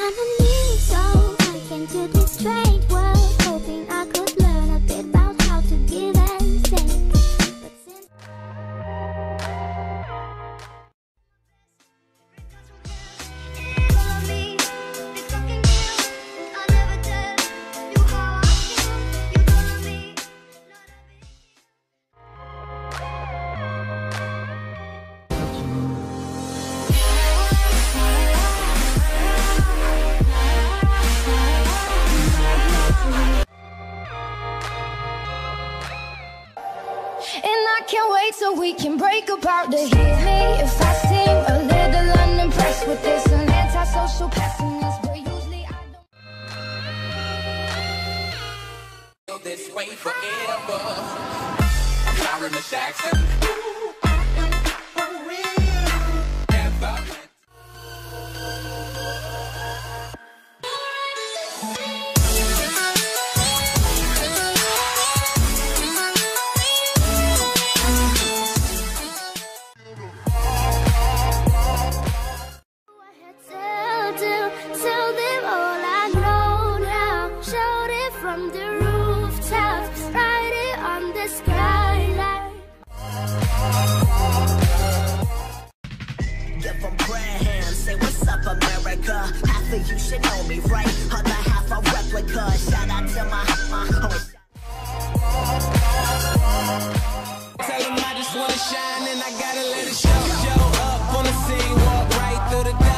I'm a new soul, I came to this strange world, hoping I could learn a bit about how to give and take. But since and I can't wait till we can break apart to hear me if I seem a little unimpressed with this. An antisocial pessimist, but usually I don't feel this way forever. I'm sorry, Miss Jackson. tell them all I know now. Shout it from the rooftops, write it on the skyline. Give them prayer hands, say what's up America. Half of you should know me, right? Other half a replica. Shout out to my homies. Tell them I just wanna shine and I gotta let it show. Show up on the scene, walk right through the